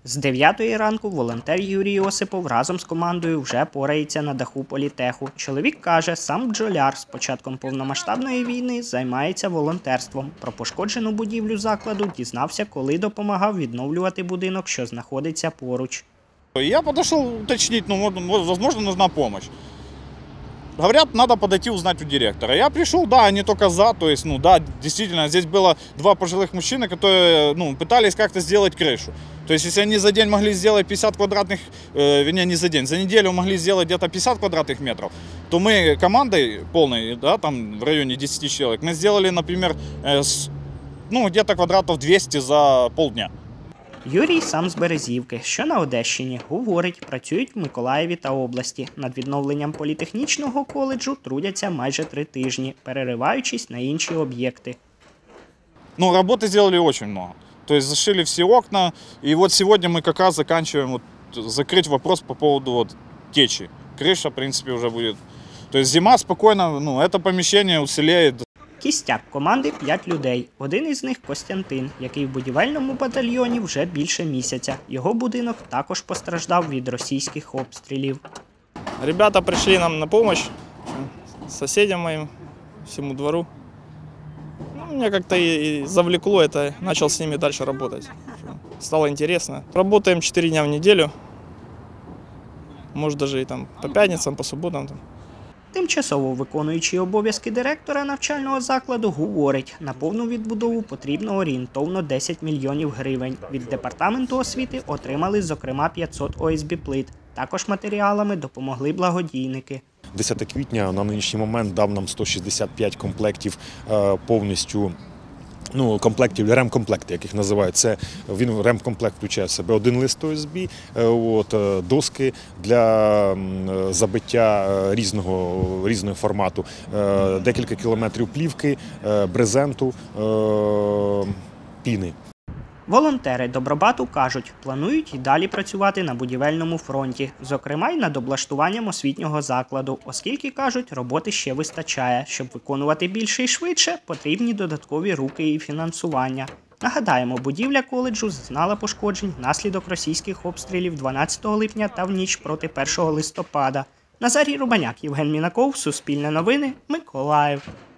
З 9-ї ранку волонтер Юрій Осипов разом з командою вже порається на даху політеху. Чоловік каже, сам бджоляр з початком повномасштабної війни займається волонтерством. Про пошкоджену будівлю закладу дізнався, коли допомагав відновлювати будинок, що знаходиться поруч. Я подошел уточнить, возможно, нужна помощь. Говорят, надо подойти узнать у директора. Я пришел, да, они только за, то есть, действительно, здесь было два пожилых мужчины, которые, пытались как-то сделать крышу. То есть, если они за день могли сделать 50 квадратных, не за день, за неделю могли сделать где-то 50 квадратных метров, то мы командой полной, да, там в районе 10 человек, мы сделали, например, где-то квадратов 200 за полдня. Юрій сам з Березівки, що на Одещині. Говорить, працюють в Миколаєві та області. Над відновленням політехнічного коледжу трудяться майже 3 тижні, перериваючись на інші об'єкти. Работы сделали очень много. То есть зашили все окна. И вот сегодня мы как раз заканчиваем закрыть вопрос по поводу течи. Крыша, в принципе, уже будет. То есть зима спокойно, это помещение уцелеет. Кістяк команди 5 людей. Один із них – Костянтин, який в будівельному батальйоні вже більше місяця. Його будинок також постраждав від російських обстрілів. Ребята прийшли нам на допомогу, сусідям моїм, всьому двору. Меня как-то и завлекло это, начал с ними дальше работать. Стало интересно. Работаем 4 дня в неделю, может даже и по пятницам, по субботам. Тимчасово виконуючий обов'язки директора навчального закладу говорить, на повну відбудову потрібно орієнтовно 10 мільйонів гривень. Від департаменту освіти отримали, зокрема, 500 ОСБ-плит. Також матеріалами допомогли благодійники. 10 квітня на нинішній момент дав нам 165 комплектів повністю. Ремкомплекти, як їх називають. Ремкомплект включає в себе 1 лист ОСБ, доски для забиття різного формату, декілька кілометрів плівки, брезенту, піни. Волонтери Добробату кажуть, планують і далі працювати на будівельному фронті, зокрема й над облаштуванням освітнього закладу, оскільки, кажуть, роботи ще вистачає. Щоб виконувати більше і швидше, потрібні додаткові руки і фінансування. Нагадаємо, будівля коледжу зазнала пошкоджень внаслідок російських обстрілів 12 липня та в ніч проти 1 листопада. Назарій Рубаняк, Євген Мінаков, Суспільне новини, Миколаїв.